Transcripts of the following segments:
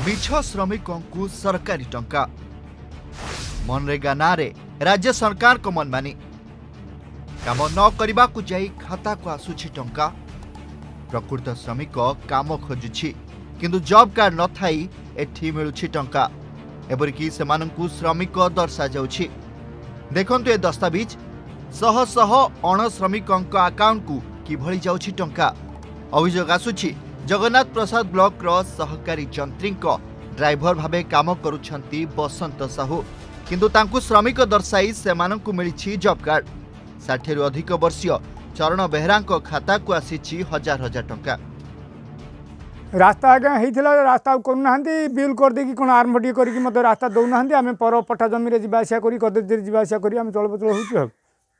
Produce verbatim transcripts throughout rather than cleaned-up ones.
मिछ श्रमिकों को सरकारी टंका मनरेगा नारे राज्य सरकार को मनमानी काम न करने को जाई खाता को आसुछि टंका प्रकृत श्रमिक काम खोजुछि किंतु जॉब कार्ड न थाई एठी मिलुछि टंका एपरिकी सेमानंकु श्रमिक दर्शा जाउछि। देखंतु ए दस्तावेज शह शह अण श्रमिकों अकाउंट को किभଳି जाउछि टंका। अभियोग आसुछि जगन्नाथ प्रसाद ब्लॉक रो सहकारी जंत्री ड्राइवर भावे काम करुछंती बसंत साहू किंतु तांकु श्रमिक दर्शाई सेमानंकु मिलिछि जॉब कार्ड। षाठी रु अधिक वर्षीय चरण बेहरा खाता को आसी हजार हजार टंका। रास्ता आगे होता रास्ता करना बिल कर देकी कौन आरंभ टे करके मत रास्ता दौना आम पर पट्टा जमी जावासा कर गदर जावासा कर चलपचल हो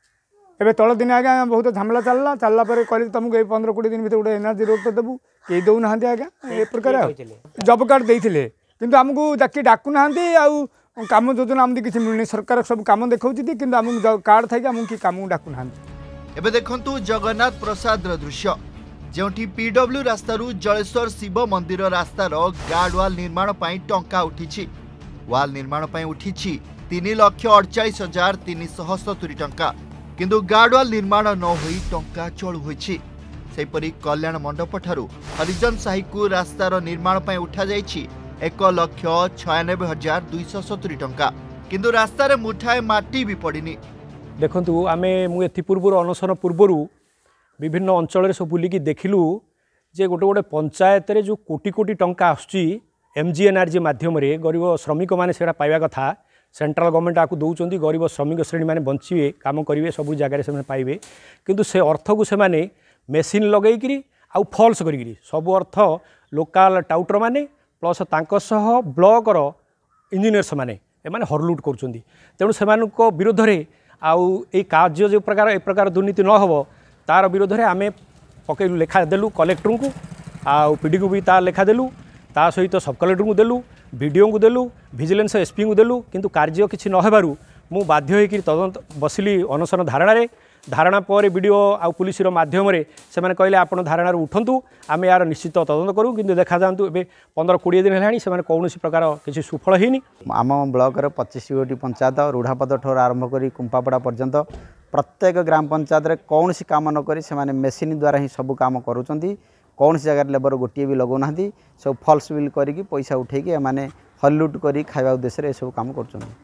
एबे तल दिन आगे बहुत झमेला चलला चलला तुमको ये पंद्रह कोड़े दिन भर गोटे एनर्जी रोड तो देवु कई दौना आज्ञा ए प्रकार जॉब कार्ड देते किंतु आमको जाकि डाकुना आउ काम योजना आमको किसी मिलनी सरकार सब काम देखा कि आमको कार्ड थी आमको कि कम डाकुना। एबे देखंतु जगन्नाथ प्रसाद दृश्य जोटी पीडब्ल्यू रास्तारू जलेश्वर शिव मंदिर रास्तार गार्ड वाल निर्माण पर टंका उठी वाल निर्माण पर उठी तीन लक्ष अड़चाश हजार तीन शह सतुरी टंका किंतु गार्ड वाल निर्माण न होई टंका चलू होईछि। सेपरि कल्याण मंडप ठारू हरिजन साही को रास्तार निर्माण पर उठा जाइछि एक लक्ष छयानबे हजार दुईश सतुरी टंका किंतु रास्तार मुठाए माटी भी पड़िनी। देखंतु आमे मु एथि पूर्व अनशन पूर्वर विभिन्न अंचल सब बुलिकी देखिलु जे गोटे गोटे पंचायत रे जो कोटी कोटी टंका आसुची एमजीएनआरजी माध्यम रे गरीब श्रमिक माने सेटा पाइबा कथा सेंट्रल गवर्नमेंट आपको दौरान गरीब श्रमिक श्रेणी मैंने बंचे काम करेंगे सब जगार से पाइबे किंतु से अर्थ को सेमाने मेसीन लगेकरी आउ फॉल्स करी सब अर्थ लोकल टाउटर माने प्लस तांकसह ब्लॉक रो इंजीनियर्स माने एमाने हरलुट करुँच तेणु से विरोध में आउ ए कार्य जो प्रकार ए प्रकार दुर्नीति न हो तार विरोध में आम पकईलु लेखा देलु कलेक्टर को आउ पीडी को भी तार लेखा देलु ता सहित सब कलेक्टर को देलु वीडियो को देलु विजिलेंस एसपी को देलु किंतु कार्य किसी नहेबारु मु बाध्य होकर तदंत बसिली अनशन धारणा रे धारणा पर वीडियो आउ पुलिस माध्यम से मैंने कहले आपण धारणा उठंतु आम यार निश्चित तदंत करूँ किंतु देखा जातु ए पंद्रह कोड़े दिन है से कौन प्रकार किसी सुफल होनी। आम ब्लॉक पच्चीस गोटी पंचायत रूढ़ापद ठोर आरंभ कर कुंपापड़ा पर्यंत प्रत्येक ग्राम पंचायत रे कौन सी काम नक मेसीन द्वारा ही सब काम करुँच कौन सी जगह लेबर गोटे भी लगौना सब फल्स बिल करके पैसा उठेकी एमाने हल्लुट कर खावा उद्देश्य ये सब काम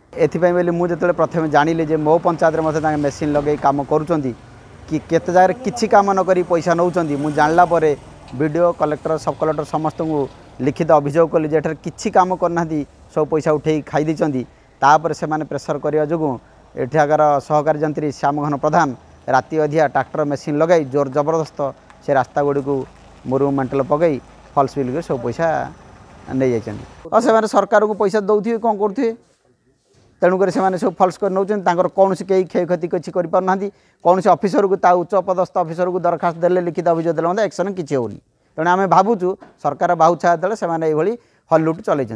कर मुझे प्रथम जानिले जे मो पंचायत मतलब मेसीन लगे काम करुँच कि केते जगह किसी काम नक पैसा नौकरी मुझे जानला वीडियो कलेक्टर सब कलेक्टर समस्त को लिखित अभियोग कली जे किसी काम करना सब पैसा उठे खाई देपर से प्रेसर करने जो एठाकार सहकारी जंत्री श्यामघन प्रधान राति अधिया ट्रैक्टर मेसीन लगे जोर जबरदस्त से रास्ता गुड़ी को मुरु मेंटल पकई फल्स बिल सब पैसा नहीं जाइए और से सरकार को पैसा दौथे कौन करुवे तेणुक से सब फल्स कर नौ कौन सी कई क्षयक्षति किसी करना कौन से अफिसर को उच्च पदस्थ अफिसर को दरखास्त देले लिखित अभियोग देले एक्शन किसी होनी तेणु आम भावुँ सरकार बाहुछा देले से हल्लुट चल।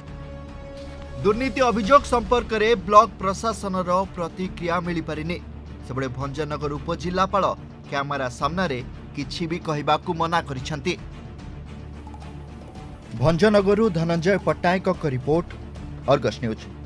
दुर्नीति अभियोग संपर्क में ब्लॉक प्रशासन प्रतिक्रिया मिल पारिनी सेबड़े भंजनगर उपजिलापाल कैमेरा सामने किछि भी कहबाकू मना करिसेंती। भंजनगरु Dhananjay Pattnaik report Argus news.